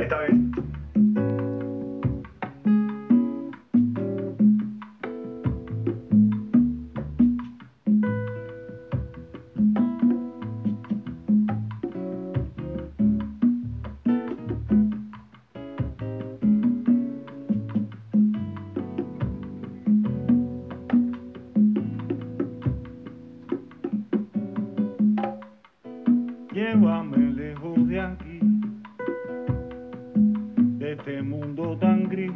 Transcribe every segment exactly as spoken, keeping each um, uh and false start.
esta vez. Llévame lejos de aquí, de este mundo tan gris,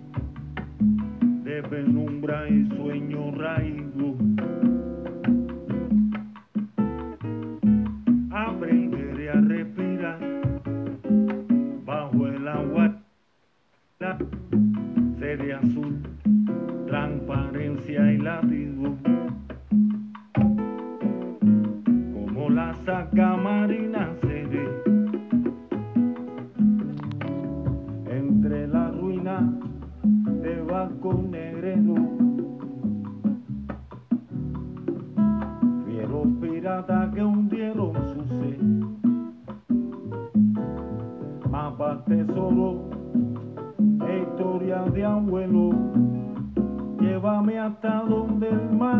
de penumbra y sueño raído. Aprenderé a respirar bajo el agua, seré azul, transparencia y latido. Como la saca marina seré, entre la ruina de barco negrero, fieros piratas que hundieron su sed, mapas, tesoros e historias de abuelo. Llévame hasta donde el mar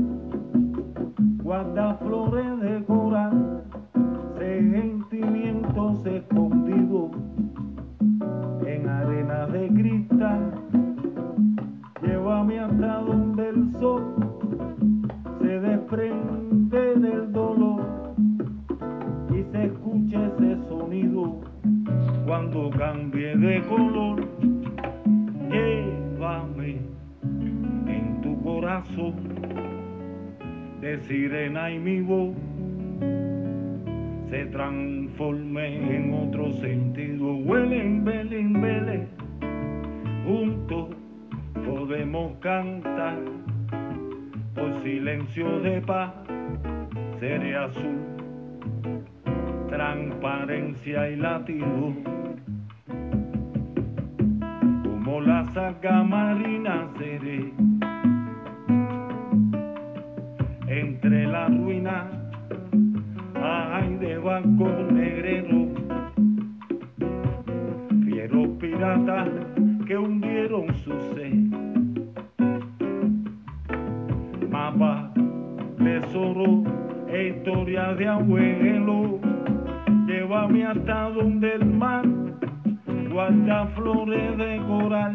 guarda flores de coral, sentimientos escondidos en arena de cristal. Llévame hasta donde el sol se desprende del dolor y se escuche ese sonido cuando cambie de color. Llévame en tu corazón de sirena y mi voz se transforme en otro sentido. Huelen, velen, vele, juntos podemos cantar por silencio de paz. Seré azul, transparencia y latido. Como la saga marina seré, entre la ruina ay de barco negrero, fieros piratas que hundieron su sed, mapas, tesoros e historias de abuelo. Llévame hasta donde el mar guarda flores de coral,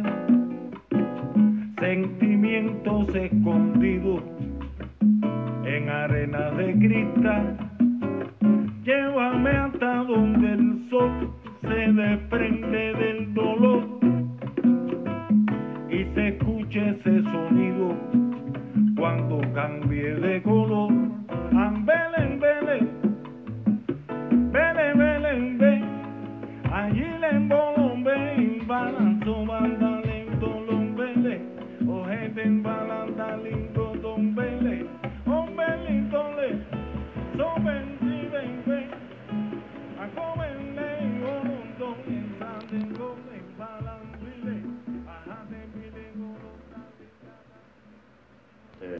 sentimientos escondidos en arena de cristal. Llévame hasta donde el sol se desprende del dolor y se escuche ese sonido cuando cambie de color. Ambelen, vele, vele, vele, ve, allí le embolombe y balanzo, banda lento, lombele, ojete en balanda lindo, don vele, hombre lindo le, so ven, si ven, ven, a comer.